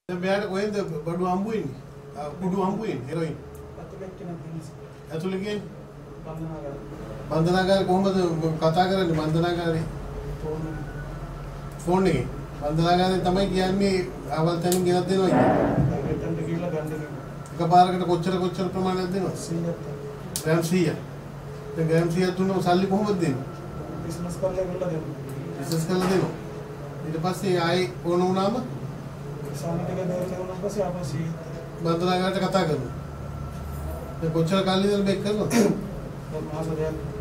මෙයාට කොහෙන්ද බඩු හම්බු වෙන්නේ? කුඩු හම්බු වෙන්නේ හෙරොයින්. ඇතුලේ කියන්නේ බන්ධනාගාරේ කොහොමද කතා කරන්නේ බන්ධනාගාරේ? ෆෝන් එකේ. බන්ධනාගාරේ තමයි කියන්නේ අවල් තැනින් ගෙනත් දෙනවා කියන්නේ. ඒකට ගිහලා ගන්න. එකපාරකට කොච්චර ප්‍රමාණයක් දෙනවද? 100ක්. ග්‍රෑම් 100ක්. දැන් ග්‍රෑම් 100ක් දුන්නොත් සල්ලි කොහොමද දෙන්නේ? බිස්නස් කරලා දෙනවා. බිස්නස් කරලා දෙනවා. ඊට පස්සේ ආයේ ඕන වුණාම බන්ධනාගාරයට කතා කරනවා. දැන් කොච්චර කාලෙද මේක කරනවා? මාස දෙකක්.